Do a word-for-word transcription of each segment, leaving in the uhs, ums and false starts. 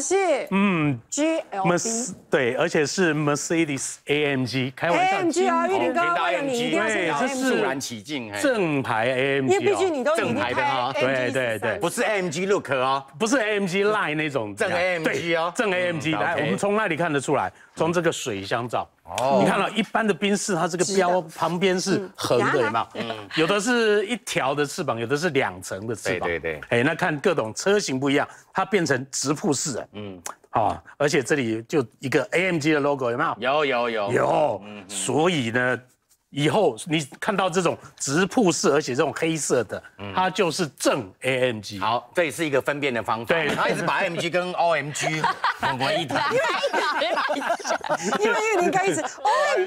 是嗯 G L B， 对，而且是 Mercedes A M G， 开玩笑 A M G 啊，玉林哥， 听到为了 A M 你一 G， 定要是对， A 这 M 是 G， 肃然起敬，哎正牌 A M G， 因为毕竟你都已经正牌的开哈 A M G 对对对不是 A M G Look 哦， 不是 A M G Line 那种正 A M G 哦， 正 A M G。来，我们从哪里看得出来？从这个水箱罩。 哦， 你看到一般的宾士，它这个标旁边是横的，有没有？有的是一条的翅膀，有的是两层的翅膀。 对对对。 哎，那看各种车型不一样，它变成直瀑式的。嗯。好，而且这里就一个 A M G 的 logo， 有没有？ 有有有有。所以呢，以后你看到这种直瀑式，而且这种黑色的，它就是正 A M G。 好，这也是一个分辨的方法。 对， 他一直把 A M G 跟 O M G 混为一谈。 因为玉林哥一直 O M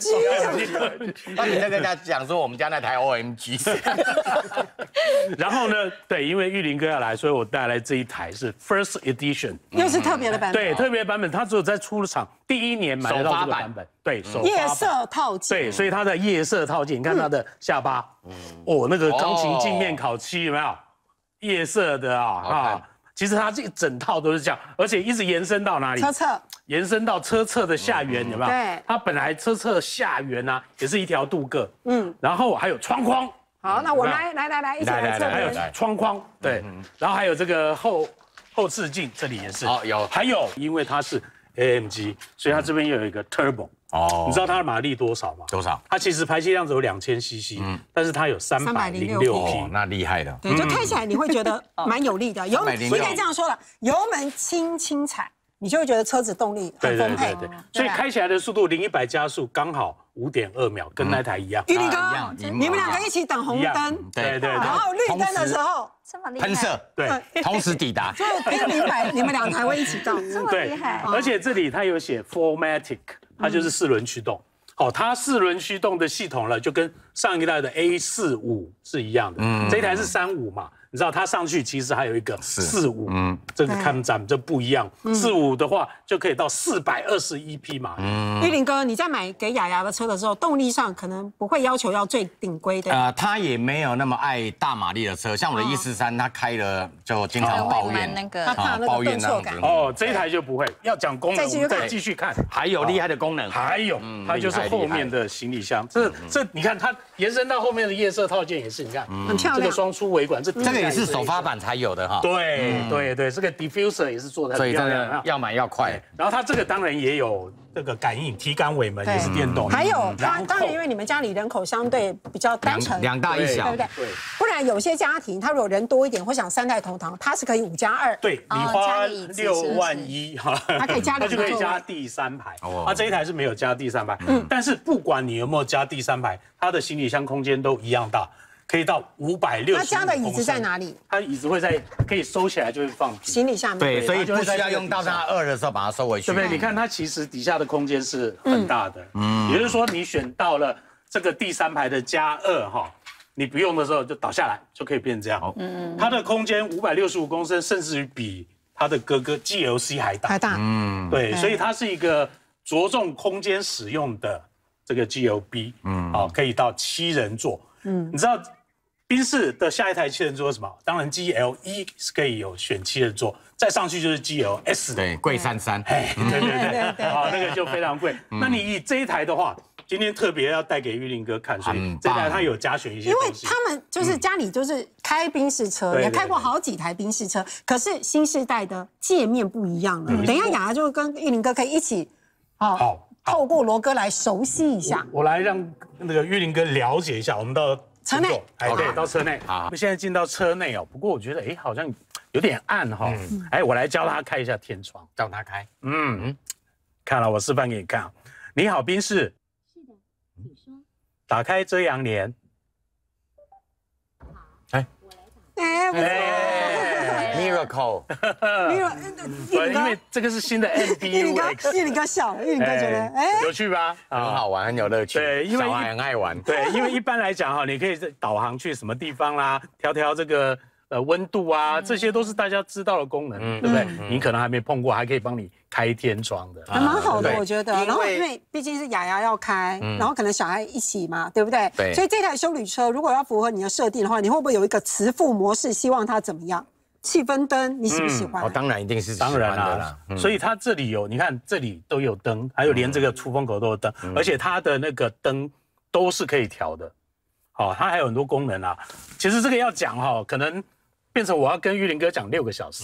G， 那你再跟他讲说我们家那台 O M G。 然后呢，对，因为玉林哥要来，所以我带来这一台是 First Edition， 又是特别的版本。 对，特别版本，它只有在出厂第一年买得到这个版本。对，首发夜色套件。 对，所以它的夜色套件，你看它的下巴，哦，那个钢琴镜面烤漆有没有？夜色的啊，啊，其实它这一整套都是这样，而且一直延伸到哪里？ 车侧。 延伸到车侧的下缘，有没有？ 对。 它本来车侧下缘啊，也是一条镀铬，嗯，然后还有窗框。 好，那我们来来来来，一起来测。 还有窗框，对，然后还有这个后后视镜，这里也是。 哦，有。 还有，因为它是 A M G， 所以它这边又有一个 Turbo。哦。你知道它的马力多少吗？ 多少？ 它其实排气量只有两千 C C， 但是它有三百零六匹， 那厉害的。 对，就开起来你会觉得蛮有力的。油门，你可以这样说了，油门轻轻踩，你就会觉得车子动力很丰沛。 对对对，所以开起来的速度零一百加速刚好五点二秒，跟那台一样。 玉林哥，你们两个一起等红灯， 对对， 然后绿灯的时候喷射，对，同时抵达， 就不要明白你们两台会一起到， 这么厉害。 而且这里它有写 four matic， 它就是四轮驱动。好，它四轮驱动的系统呢，就跟上一代的 A 四五是一样的。嗯，这一台是三五嘛。你知道它上去其实还有一个四五，嗯，这个看展这不一样。四五的话就可以到四百二十一匹马力。 玉林哥，你在买给雅雅的车的时候，动力上可能不会要求要最顶规的。 呃，他也没有那么爱大马力的车，像我的一四三，他开了就经常抱怨那个， 他怕那个顿挫感。 哦，这一台就不会。要讲功能，我们再继续看， 还有厉害的功能， 还有它就是后面的行李箱。这这你看它延伸到后面的夜色套件也是，你看很漂亮。 这个双出尾管，这这个也是首发版才有的哈。 对对对，这个 diffuser 也是做的很漂亮， 要买要快。 然后它这个当然也有这个感应体感尾门，也是电动。 还有它当然因为你们家里人口相对比较单纯， 两大一小， 对不对？对。不然有些家庭他如果人多一点，或想三代同堂，它是可以五加二。 对，你花六万一哈， 它可以加， 它就可以加第三排。它这一台是没有加第三排，嗯，但是不管你有没有加第三排，它的行李箱空间都一样大。可以到五百六十。 它加的椅子在哪里？ 它椅子会在可以收起来，就会放行李下面。 对，所以不需要用到它二的时候把它收回去。 对不对？你看它其实底下的空间是很大的，嗯，也就是说你选到了这个第三排的加二哈，你不用的时候就倒下来就可以变这样。嗯，它的空间五百六十五公升，甚至于比它的哥哥 G L C 还大。 还大。 嗯，对，所以它是一个着重空间使用的这个 G L B， 嗯，好，可以到七人座。嗯，你知道？宾士的下一台七人座是什么？当然 G L E 是可以有选七人座，再上去就是 G L S， 对，贵三三， 哎，对对对，啊，那个就非常贵。那你以这一台的话，今天特别要带给玉林哥看，所以这台它有加选一些因为他们就是家里就是开宾士车，也开过好几台宾士车，可是新世代的界面不一样了。等一下雅雅就跟玉林哥可以一起，好，透过罗哥来熟悉一下。 我来让那个玉林哥了解一下，我们到。 车内， 哎，对，到车内。好，我们现在进到车内哦。不过我觉得，哎，好像有点暗哈。哎，我来教他开一下天窗， 叫他开。 嗯嗯，看了，我示范给你看。你好，宾士。是的，请说。打开遮阳帘。 哎，哎 ，Miracle。 对，因为这个是新的 M B U X。 玉林哥笑，玉林哥觉得，哎， 有趣吧？ 很好玩，很有乐趣。 对，因为小孩很爱玩。 对，因为一般来讲哈，你可以导航去什么地方啦，调调这个呃温度啊，这些都是大家知道的功能，对不对？你可能还没碰过，还可以帮你开天窗的， 还蛮好的，我觉得。然后因为毕竟是雅雅要开，然后可能小孩一起嘛，对不对？ 对。 所以这台休旅车如果要符合你的设定的话，你会不会有一个磁浮模式？希望它怎么样？ 气氛灯，你喜不喜欢？ 哦，当然一定是当然啦。 所以它这里有，你看这里都有灯，还有连这个出风口都有灯，而且它的那个灯都是可以调的。好，它还有很多功能啊。其实这个要讲哈，可能变成我要跟玉林哥讲六个小时。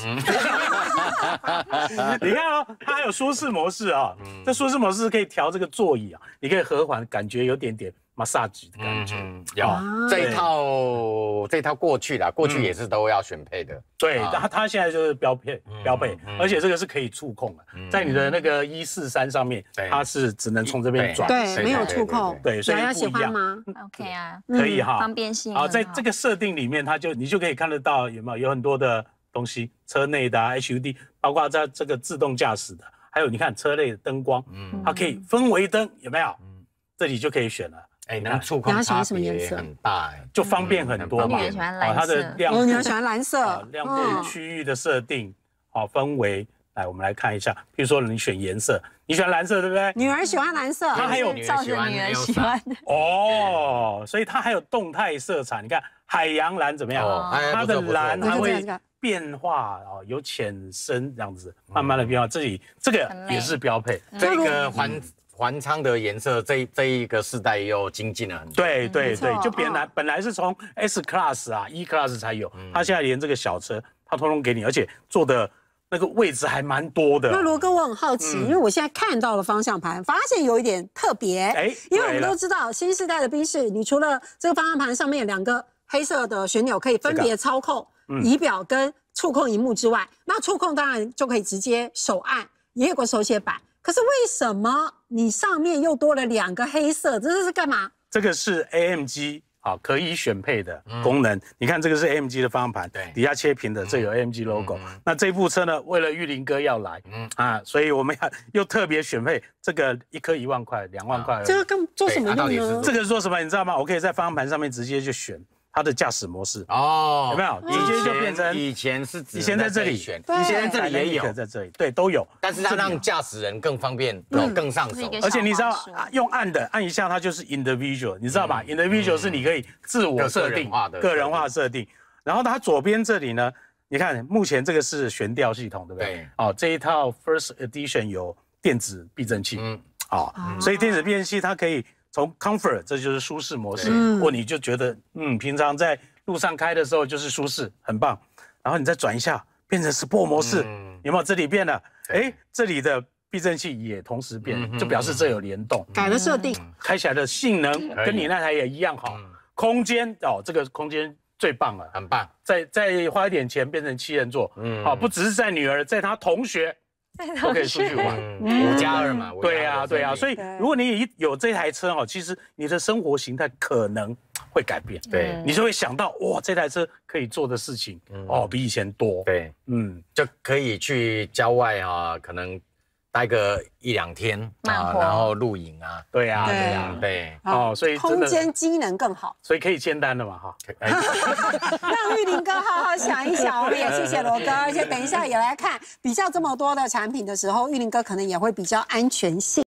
你看哦，它还有舒适模式啊，这舒适模式可以调这个座椅啊，你可以和缓，感觉有点点 massage 的感觉。 有这一套，这一套过去啦，过去也是都要选配的。 对，它它现在就是标配标配，而且这个是可以触控的，在你的那个一四三上面，它是只能从这边转， 对，没有触控。 对，所以大家喜欢吗 ？OK 啊， 可以哈， 方便性。 好，在这个设定里面，它就你就可以看得到有没有有很多的东西，车内的啊 H U D， 包括在这个自动驾驶的，还有你看车内的灯光，它可以氛围灯有没有？这里就可以选了。 哎，能触控差别很大哎， 就方便很多嘛。 我喜欢蓝色， 它的亮度，你喜欢蓝色， 亮度区域的设定，好氛围。来，我们来看一下，比如说你选颜色，你喜欢蓝色对不对？ 女儿喜欢蓝色， 它还有照着女儿喜欢哦，所以它还有动态色彩。你看海洋蓝怎么样？它的蓝它会变化哦，有浅深这样子，慢慢的变化。这里这个也是标配， 这个环。环舱的颜色，这这一个世代又精进了很多。 对对对，就本来本来是从 S Class 啊 E Class 才有，它现在连这个小车它通通给你，而且坐的那个位置还蛮多的。 那罗哥，我很好奇，因为我现在看到了方向盘，发现有一点特别。哎，因为我们都知道新世代的宾士，你除了这个方向盘上面有两个黑色的旋钮可以分别操控仪表跟触控荧幕之外，那触控当然就可以直接手按，也有个手写板。可是为什么你上面又多了两个黑色？这是干嘛？ 这个是 A M G 啊，可以选配的功能。你看这个是 A M G 的方向盘，底下切屏的，这有 A M G logo。那这部车呢，为了玉林哥要来啊，所以我们要又特别选配这个一颗一万块、两万块。 这个干做什么用呢？ 这个是做什么？你知道吗？我可以在方向盘上面直接就选它的驾驶模式哦，有没有？直接就变成以前是以前在这里选，以前在这里也有， 在这里对都有， 但是它让驾驶人更方便，有更上手。 而且你知道用按的按一下，它就是 individual， 你知道吧 ？individual 是你可以自我设定、个人化设定。然后它左边这里呢，你看目前这个是悬吊系统，对不对？对。哦，这一套 First Edition 有电子避震器，嗯，哦，所以电子避震器它可以。从 Comfort 这就是舒适模式，或你就觉得嗯，平常在路上开的时候就是舒适，很棒。然后你再转一下，变成 Sport 模式，有没有？这里变了，哎，这里的避震器也同时变，就表示这有联动， 改了设定， 开起来的性能跟你那台也一样好。空间哦，这个空间最棒了， 很棒。 再再花一点钱变成七人座，嗯，好，不只是在女儿，在她同学。都可以出去玩， 五加二嘛。 对啊，对啊，所以如果你有这台车哦，其实你的生活形态可能会改变。对，你就会想到哇，这台车可以做的事情哦，比以前多。 对，嗯，就可以去郊外啊，可能待个一两天啊，然后露营啊。 对啊，对啊，对。哦，所以空间机能更好， 所以可以签单了嘛哈。 让玉林哥好好想一想，我们也谢谢罗哥，而且等一下也来看比较这么多的产品的时候，玉林哥可能也会比较安全性。